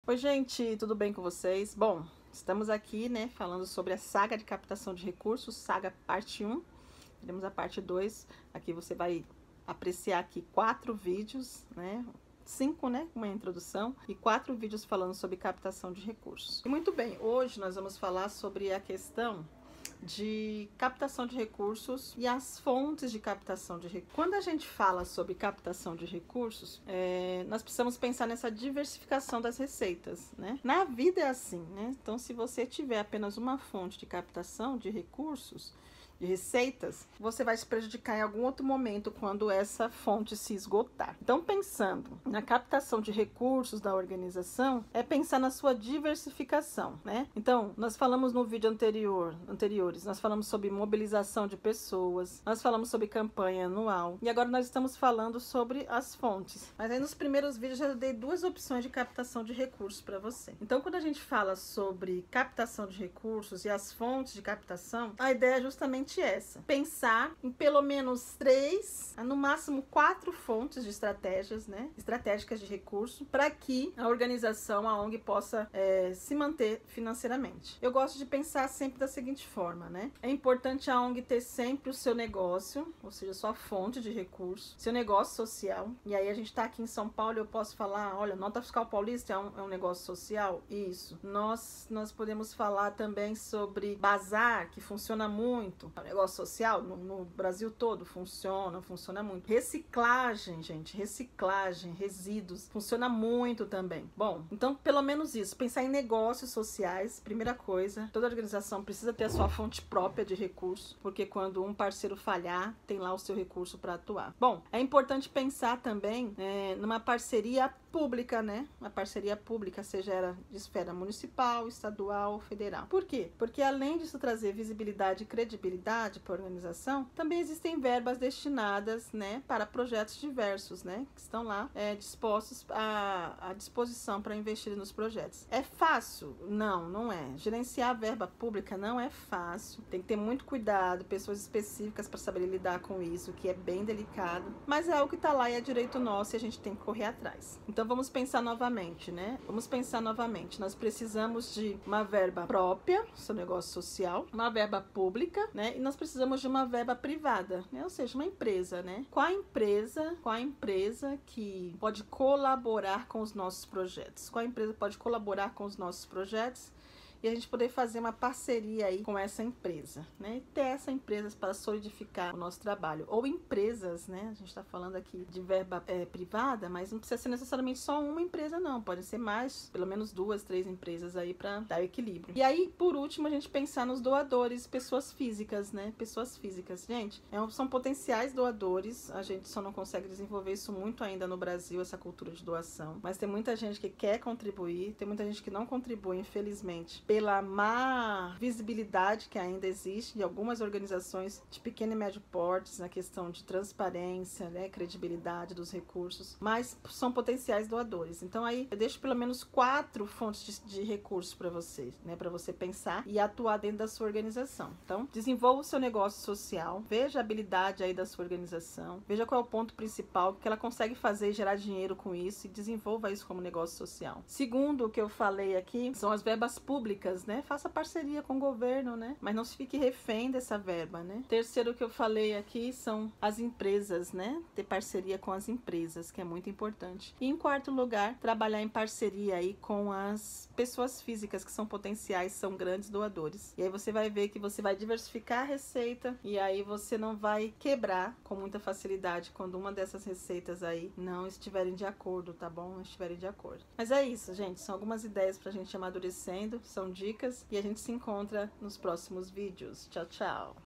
Oi, gente, tudo bem com vocês? Bom, estamos aqui, né, falando sobre a saga de captação de recursos, saga parte 1. Teremos a parte 2. Aqui você vai apreciar aqui 4 vídeos, né? 5, né, uma introdução e 4 vídeos falando sobre captação de recursos. E muito bem, hoje nós vamos falar sobre a questão de captação de recursos e as fontes de captação de recursos. Quando a gente fala sobre captação de recursos, nós precisamos pensar nessa diversificação das receitas, né? Na vida é assim, né? Então, se você tiver apenas uma fonte de captação de recursos, de receitas, você vai se prejudicar em algum outro momento quando essa fonte se esgotar. Então, pensando na captação de recursos da organização, é pensar na sua diversificação, né? Então, nós falamos no vídeo anteriores, nós falamos sobre mobilização de pessoas, nós falamos sobre campanha anual, e agora nós estamos falando sobre as fontes. Mas aí nos primeiros vídeos eu já dei 2 opções de captação de recursos para você. Então, quando a gente fala sobre captação de recursos e as fontes de captação, a ideia é justamente essa: pensar em pelo menos 3, no máximo 4 fontes de estratégias, né, estratégicas de recurso, para que a organização, a ONG, possa se manter financeiramente. Eu gosto de pensar sempre da seguinte forma, né? É importante a ONG ter sempre o seu negócio, ou seja, sua fonte de recurso, seu negócio social. E aí a gente está aqui em São Paulo, eu posso falar, olha, Nota Fiscal Paulista é um negócio social? Isso. Nós podemos falar também sobre bazar, que funciona muito. O negócio social no Brasil todo funciona muito. Reciclagem, gente, resíduos, funciona muito também. Bom, então pelo menos isso, pensar em negócios sociais, primeira coisa. Toda organização precisa ter a sua fonte própria de recurso, porque quando um parceiro falhar, tem lá o seu recurso para atuar. Bom, é importante pensar também numa parceria pública, né? Uma parceria pública, seja ela de esfera municipal, estadual, federal. Por quê? Porque além disso trazer visibilidade e credibilidade para a organização, também existem verbas destinadas, né, para projetos diversos, né, que estão lá dispostos à disposição para investir nos projetos. É fácil? Não, não é. Gerenciar a verba pública não é fácil. Tem que ter muito cuidado, pessoas específicas para saber lidar com isso, que é bem delicado, mas é algo que está lá e é direito nosso e a gente tem que correr atrás. Então vamos pensar novamente, né? Nós precisamos de uma verba própria, seu negócio social, uma verba pública, né? E nós precisamos de uma verba privada, né? Ou seja, uma empresa, né? Qual a empresa que pode colaborar com os nossos projetos? Qual a empresa pode colaborar com os nossos projetos? E a gente poder fazer uma parceria aí com essa empresa, né? E ter essa empresa para solidificar o nosso trabalho. Ou empresas, né? A gente está falando aqui de verba privada, mas não precisa ser necessariamente só uma empresa, não. Pode ser mais, pelo menos 2, 3 empresas aí para dar equilíbrio. E aí, por último, a gente pensar nos doadores, pessoas físicas, né? Pessoas físicas. Gente, são potenciais doadores. A gente só não consegue desenvolver isso muito ainda no Brasil, essa cultura de doação. Mas tem muita gente que quer contribuir, tem muita gente que não contribui, infelizmente, pela má visibilidade que ainda existe de algumas organizações de pequeno e médio porte na questão de transparência, né, credibilidade dos recursos, mas são potenciais doadores. Então aí eu deixo pelo menos 4 fontes de recursos para vocês, né, para você pensar e atuar dentro da sua organização. Então, desenvolva o seu negócio social, veja a habilidade aí da sua organização, veja qual é o ponto principal que ela consegue fazer e gerar dinheiro com isso e desenvolva isso como negócio social. Segundo, o que eu falei aqui são as verbas públicas, né? Faça parceria com o governo, né? Mas não se fique refém dessa verba, né? Terceiro que eu falei aqui são as empresas, né? Ter parceria com as empresas, que é muito importante. E em quarto lugar, trabalhar em parceria aí com as pessoas físicas que são potenciais, são grandes doadores. E aí você vai ver que você vai diversificar a receita e aí você não vai quebrar com muita facilidade quando uma dessas receitas aí não estiverem de acordo, tá bom? Não estiverem de acordo. Mas é isso, gente. São algumas ideias pra gente amadurecendo, são dicas e a gente se encontra nos próximos vídeos. Tchau, tchau!